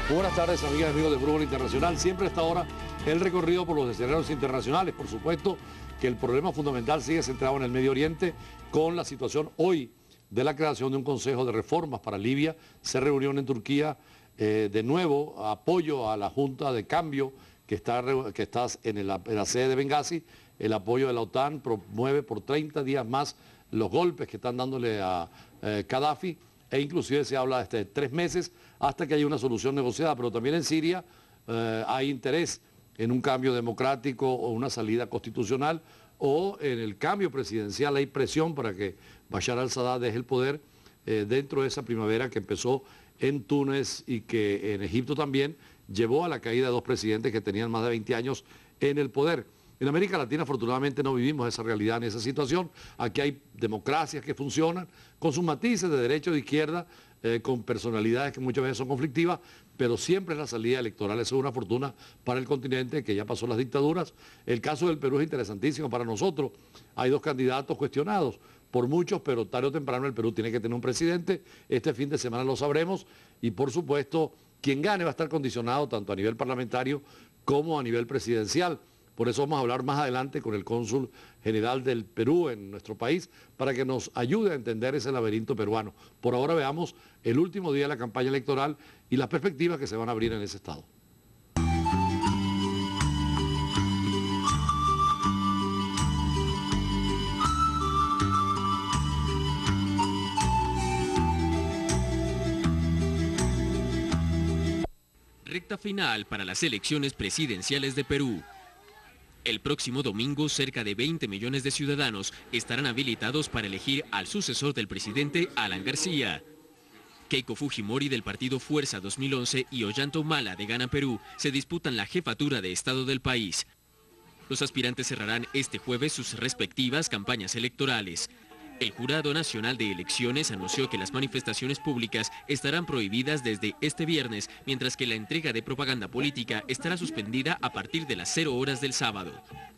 Buenas tardes, amigas y amigos de Brújula Internacional. Siempre a esta hora el recorrido por los escenarios internacionales. Por supuesto que el problema fundamental sigue centrado en el Medio Oriente con la situación hoy de la creación de un Consejo de Reformas para Libia. Se reunió en Turquía de nuevo apoyo a la Junta de Cambio que está en la sede de Bengasi. El apoyo de la OTAN promueve por 30 días más los golpes que están dándole a Gaddafi, e inclusive se habla de 3 meses hasta que haya una solución negociada. Pero también en Siria hay interés en un cambio democrático o una salida constitucional, o en el cambio presidencial. Hay presión para que Bashar al-Assad deje el poder dentro de esa primavera que empezó en Túnez y que en Egipto también llevó a la caída de 2 presidentes que tenían más de 20 años en el poder. En América Latina, afortunadamente, no vivimos esa realidad ni esa situación. Aquí hay democracias que funcionan con sus matices de derecha o de izquierda, con personalidades que muchas veces son conflictivas, pero siempre la salida electoral es una fortuna para el continente que ya pasó las dictaduras. El caso del Perú es interesantísimo para nosotros. Hay 2 candidatos cuestionados por muchos, pero tarde o temprano el Perú tiene que tener un presidente. Este fin de semana lo sabremos y, por supuesto, quien gane va a estar condicionado tanto a nivel parlamentario como a nivel presidencial. Por eso vamos a hablar más adelante con el cónsul general del Perú en nuestro país para que nos ayude a entender ese laberinto peruano. Por ahora veamos el último día de la campaña electoral y las perspectivas que se van a abrir en ese estado. Recta final para las elecciones presidenciales de Perú. El próximo domingo, cerca de 20 millones de ciudadanos estarán habilitados para elegir al sucesor del presidente Alan García. Keiko Fujimori del partido Fuerza 2011 y Ollanta Humala de Gana Perú se disputan la jefatura de Estado del país. Los aspirantes cerrarán este jueves sus respectivas campañas electorales. El Jurado Nacional de Elecciones anunció que las manifestaciones públicas estarán prohibidas desde este viernes, mientras que la entrega de propaganda política estará suspendida a partir de las 0 horas del sábado.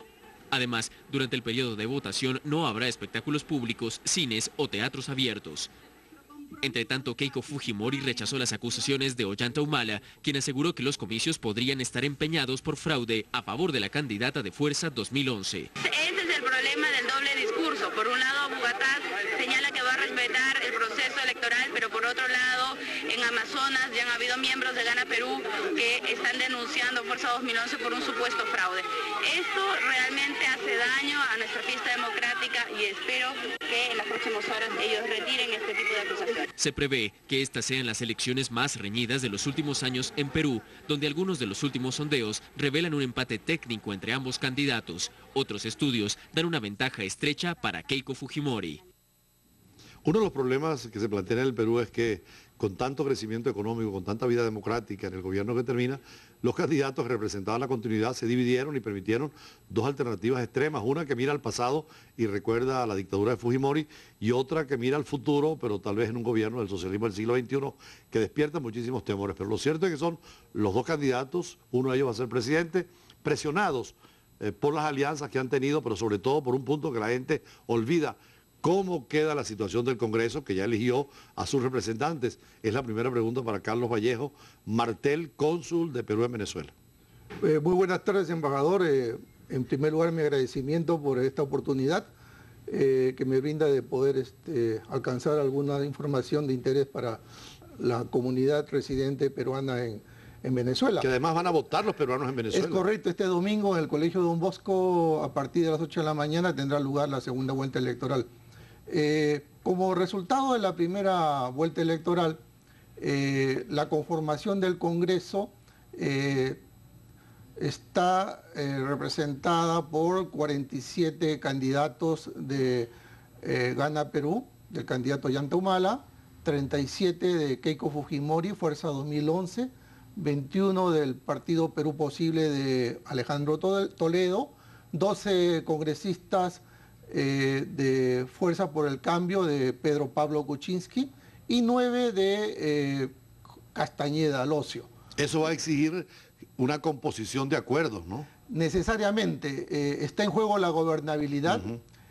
Además, durante el periodo de votación no habrá espectáculos públicos, cines o teatros abiertos. Entre tanto, Keiko Fujimori rechazó las acusaciones de Ollanta Humala, quien aseguró que los comicios podrían estar empeñados por fraude a favor de la candidata de Fuerza 2011. Ese es el problema del doble discurso. Por un lado, Bogotá señala que va a respetar el proceso electoral, pero por otro lado, en Amazonas ya han habido miembros de Gana Perú que están denunciando Fuerza 2011 por un supuesto fraude. Esto realmente hace daño a nuestra fiesta democrática y espero que en las próximas horas ellos retiren este tipo de acusaciones. Se prevé que estas sean las elecciones más reñidas de los últimos años en Perú, donde algunos de los últimos sondeos revelan un empate técnico entre ambos candidatos. Otros estudios dan una ventaja estrecha para Keiko Fujimori. Uno de los problemas que se plantea en el Perú es que con tanto crecimiento económico, con tanta vida democrática en el gobierno que termina, los candidatos que representaban la continuidad se dividieron y permitieron 2 alternativas extremas. Una que mira al pasado y recuerda a la dictadura de Fujimori, y otra que mira al futuro, pero tal vez en un gobierno del socialismo del siglo XXI que despierta muchísimos temores. Pero lo cierto es que son los 2 candidatos, uno de ellos va a ser presidente, presionados por las alianzas que han tenido, pero sobre todo por un punto que la gente olvida: ¿cómo queda la situación del Congreso, que ya eligió a sus representantes? Es la primera pregunta para Carlos Vallejo Martel, cónsul de Perú en Venezuela. Muy buenas tardes, embajador. En primer lugar, mi agradecimiento por esta oportunidad que me brinda de poder alcanzar alguna información de interés para la comunidad residente peruana en Venezuela. Que además van a votar los peruanos en Venezuela. Es correcto. Este domingo en el Colegio Don Bosco, a partir de las 8 de la mañana, tendrá lugar la segunda vuelta electoral. Como resultado de la primera vuelta electoral, la conformación del Congreso está representada por 47 candidatos de Gana Perú, del candidato Ollanta Humala, 37 de Keiko Fujimori, Fuerza 2011, 21 del Partido Perú Posible de Alejandro Toledo, 12 congresistas de Fuerza por el Cambio de Pedro Pablo Kuczynski y 9 de Castañeda Locio. Eso va a exigir una composición de acuerdos, ¿no? Necesariamente. Está en juego la gobernabilidad.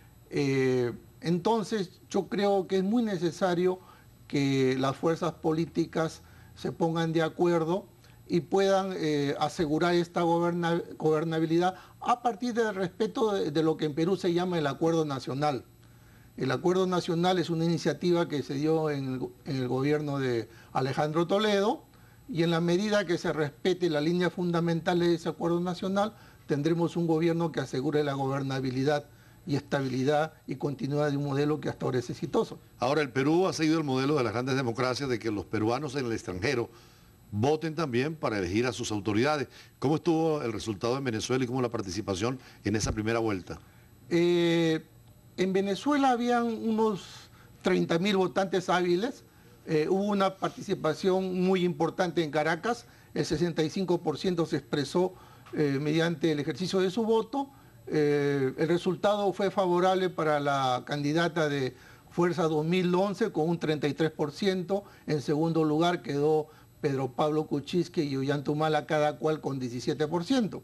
Entonces yo creo que es muy necesario que las fuerzas políticas se pongan de acuerdo y puedan asegurar esta gobernabilidad a partir del respeto de lo que en Perú se llama el Acuerdo Nacional. El Acuerdo Nacional es una iniciativa que se dio en el gobierno de Alejandro Toledo, y en la medida que se respete la línea fundamental de ese Acuerdo Nacional, tendremos un gobierno que asegure la gobernabilidad y estabilidad y continuidad de un modelo que hasta ahora es exitoso. Ahora, el Perú ha seguido el modelo de las grandes democracias de que los peruanos en el extranjero voten también para elegir a sus autoridades. ¿Cómo estuvo el resultado en Venezuela y cómo la participación en esa primera vuelta? En Venezuela habían unos 30.000 votantes hábiles. Hubo una participación muy importante en Caracas. El 65% se expresó mediante el ejercicio de su voto. El resultado fue favorable para la candidata de Fuerza 2011 con un 33%. En segundo lugar quedó Pedro Pablo Kuczynski y Ollanta Humala, cada cual con 17%.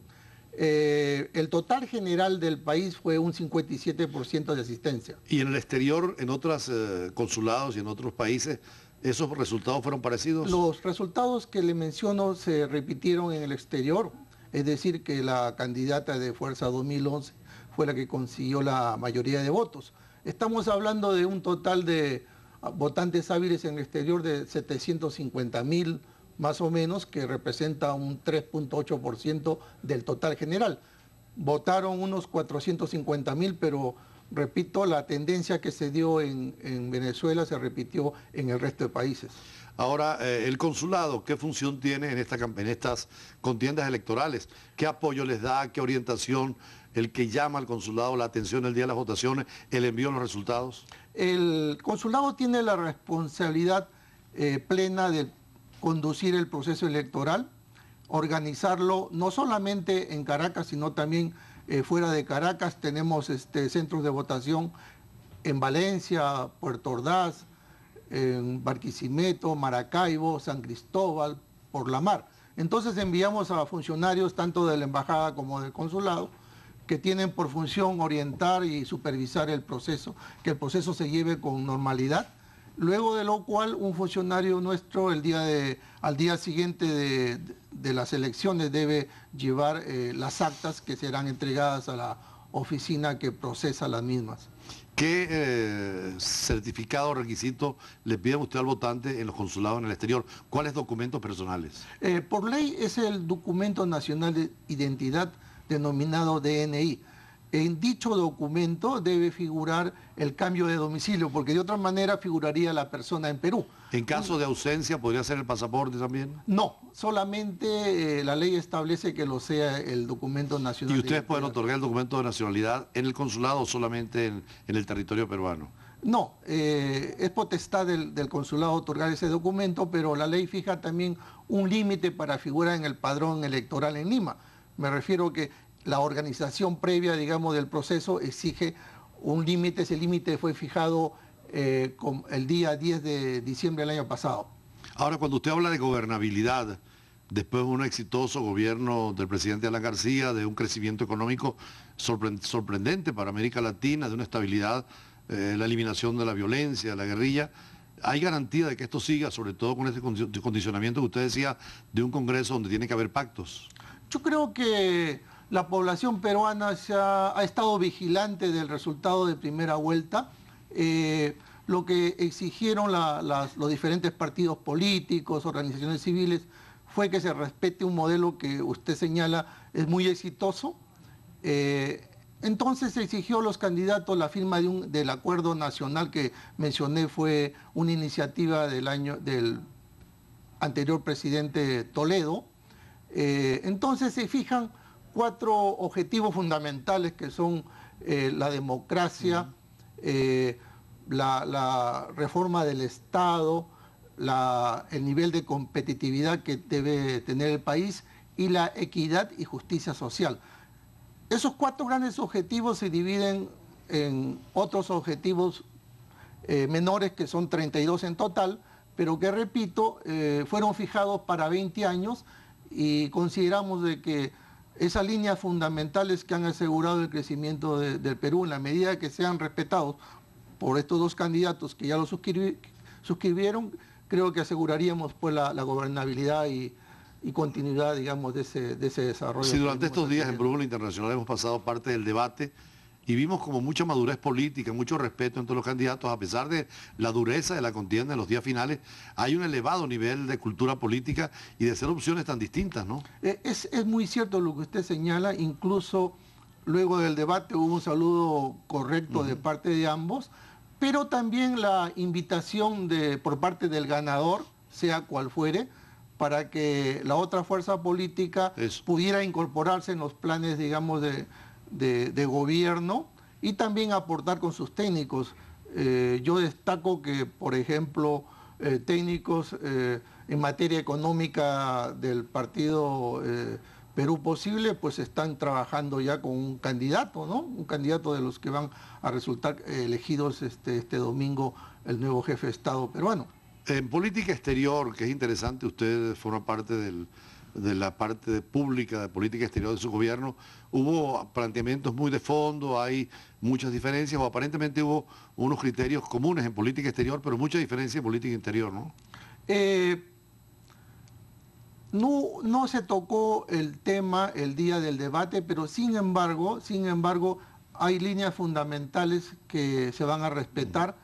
El total general del país fue un 57% de asistencia. ¿Y en el exterior, en otros consulados y en otros países, esos resultados fueron parecidos? Los resultados que le menciono se repitieron en el exterior, es decir, que la candidata de Fuerza 2011 fue la que consiguió la mayoría de votos. Estamos hablando de un total de votantes hábiles en el exterior de 750.000 más o menos, que representa un 3.8% del total general. Votaron unos 450.000, pero repito, la tendencia que se dio en Venezuela se repitió en el resto de países. Ahora, el consulado, ¿qué función tiene en estas contiendas electorales? ¿Qué apoyo les da? ¿Qué orientación? El que llama al consulado la atención el día de las votaciones, el envío de los resultados. El consulado tiene la responsabilidad plena de conducir el proceso electoral, organizarlo no solamente en Caracas, sino también fuera de Caracas. Tenemos centros de votación en Valencia, Puerto Ordaz, en Barquisimeto, Maracaibo, San Cristóbal, por la mar. Entonces enviamos a funcionarios tanto de la embajada como del consulado, que tienen por función orientar y supervisar el proceso, que el proceso se lleve con normalidad, luego de lo cual un funcionario nuestro al día siguiente de las elecciones debe llevar las actas que serán entregadas a la oficina que procesa las mismas. ¿Qué certificado o requisito le pide usted al votante en los consulados en el exterior? ¿Cuáles documentos personales? Por ley es el documento nacional de identidad denominado DNI. En dicho documento debe figurar el cambio de domicilio, porque de otra manera figuraría la persona en Perú. ¿En caso de ausencia podría ser el pasaporte también? No, solamente la ley establece que lo sea el documento nacional. ¿Y ustedes pueden otorgar el documento de nacionalidad en el consulado o solamente en el territorio peruano? No, es potestad del consulado otorgar ese documento, pero la ley fija también un límite para figurar en el padrón electoral en Lima. Me refiero que la organización previa, digamos, del proceso exige un límite. Ese límite fue fijado el día 10 de diciembre del año pasado. Ahora, cuando usted habla de gobernabilidad, después de un exitoso gobierno del presidente Alan García, de un crecimiento económico sorprendente para América Latina, de una estabilidad, la eliminación de la violencia, de la guerrilla, ¿hay garantía de que esto siga, sobre todo con este condicionamiento que usted decía, de un Congreso donde tiene que haber pactos? Yo creo que la población peruana ha estado vigilante del resultado de primera vuelta. Lo que exigieron los diferentes partidos políticos, organizaciones civiles, fue que se respete un modelo que usted señala es muy exitoso. Entonces se exigió a los candidatos la firma del acuerdo nacional que mencioné, fue una iniciativa del anterior presidente Toledo. Entonces se fijan 4 objetivos fundamentales que son la democracia, la reforma del Estado, el nivel de competitividad que debe tener el país y la equidad y justicia social. Esos 4 grandes objetivos se dividen en otros objetivos menores, que son 32 en total, pero que, repito, fueron fijados para 20 años y consideramos de que esas líneas fundamentales que han asegurado el crecimiento del Perú, en la medida que sean respetados por estos 2 candidatos que ya lo suscribieron, creo que aseguraríamos pues la gobernabilidad y y continuidad, digamos, de ese desarrollo. Sí, durante estos días en Brújula Internacional hemos pasado parte del debate y vimos como mucha madurez política, mucho respeto entre los candidatos, a pesar de la dureza de la contienda en los días finales, hay un elevado nivel de cultura política y de ser opciones tan distintas, ¿no? Es muy cierto lo que usted señala, incluso luego del debate hubo un saludo correcto de parte de ambos, pero también la invitación por parte del ganador, sea cual fuere, para que la otra fuerza política pudiera incorporarse en los planes, digamos, de gobierno y también aportar con sus técnicos. Yo destaco que, por ejemplo, técnicos en materia económica del partido Perú Posible, pues están trabajando ya con un candidato, ¿no? Un candidato de los que van a resultar elegidos este domingo, el nuevo jefe de Estado peruano. En política exterior, que es interesante, usted forma parte de la parte pública de política exterior de su gobierno, hubo planteamientos muy de fondo, hay muchas diferencias, o aparentemente hubo unos criterios comunes en política exterior, pero mucha diferencia en política interior, ¿no? No se tocó el tema el día del debate, pero sin embargo hay líneas fundamentales que se van a respetar,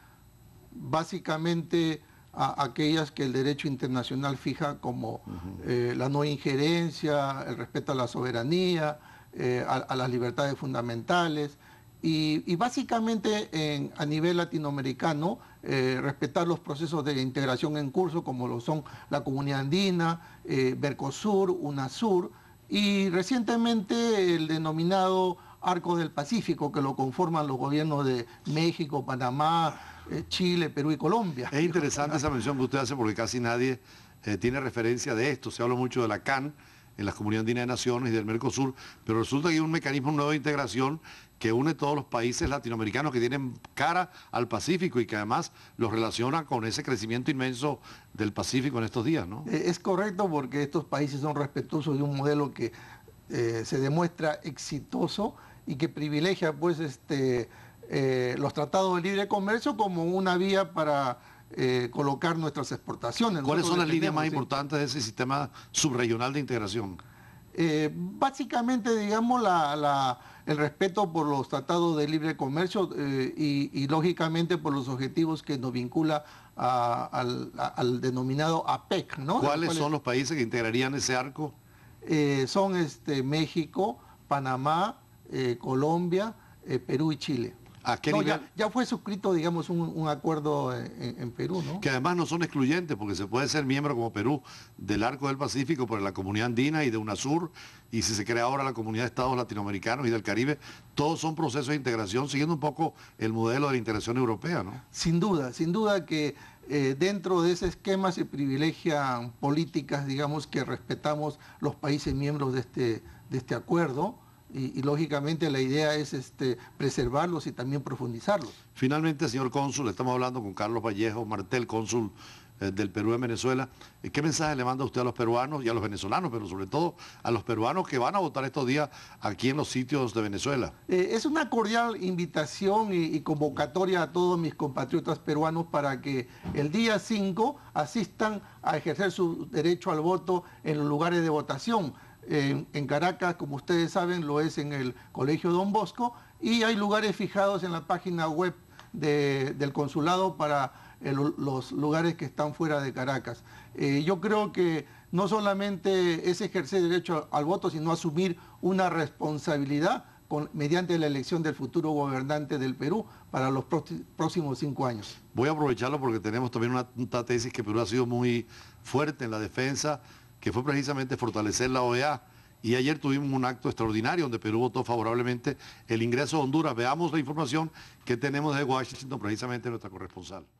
básicamente aquellas que el derecho internacional fija como la no injerencia, el respeto a la soberanía, a las libertades fundamentales y básicamente a nivel latinoamericano respetar los procesos de integración en curso como lo son la Comunidad Andina, Mercosur, UNASUR y recientemente el denominado Arco del Pacífico que lo conforman los gobiernos de México, Panamá, Chile, Perú y Colombia. Es interesante esa mención que usted hace porque casi nadie tiene referencia de esto. Se habla mucho de la CAN en la Comunidad Andina de Naciones y del Mercosur, pero resulta que hay un mecanismo nuevo de integración que une todos los países latinoamericanos que tienen cara al Pacífico y que además los relaciona con ese crecimiento inmenso del Pacífico en estos días, ¿no? Es correcto porque estos países son respetuosos de un modelo que se demuestra exitoso y que privilegia pues los tratados de libre comercio como una vía para colocar nuestras exportaciones. ¿Cuáles son las líneas más importantes de ese sistema subrregional de integración? Básicamente, digamos, el respeto por los tratados de libre comercio y lógicamente por los objetivos que nos vincula al denominado APEC, ¿no? ¿Cuáles son los países que integrarían ese arco? Son México, Panamá, Colombia, Perú y Chile. ¿A qué nivel? Ya fue suscrito, digamos, un acuerdo en Perú, ¿no? Que además no son excluyentes, porque se puede ser miembro como Perú del Arco del Pacífico por la Comunidad Andina y de UNASUR, y si se crea ahora la Comunidad de Estados Latinoamericanos y del Caribe, todos son procesos de integración, siguiendo un poco el modelo de la integración europea, ¿no? Sin duda que dentro de ese esquema se privilegian políticas, digamos, que respetamos los países miembros de este acuerdo, y lógicamente la idea es preservarlos y también profundizarlos. Finalmente, señor cónsul, estamos hablando con Carlos Vallejo Martel, cónsul del Perú en Venezuela. ¿Qué mensaje le manda usted a los peruanos y a los venezolanos, pero sobre todo a los peruanos que van a votar estos días aquí en los sitios de Venezuela? Es una cordial invitación y convocatoria a todos mis compatriotas peruanos para que el día 5 asistan a ejercer su derecho al voto en los lugares de votación. En Caracas, como ustedes saben, lo es en el Colegio Don Bosco y hay lugares fijados en la página web del consulado para los lugares que están fuera de Caracas. Yo creo que no solamente es ejercer derecho al voto, sino asumir una responsabilidad mediante la elección del futuro gobernante del Perú para los próximos 5 años. Voy a aprovecharlo porque tenemos también una tesis que Perú ha sido muy fuerte en la defensa, que fue precisamente fortalecer la OEA. Y ayer tuvimos un acto extraordinario donde Perú votó favorablemente el ingreso a Honduras. Veamos la información que tenemos de Washington, precisamente nuestra corresponsal.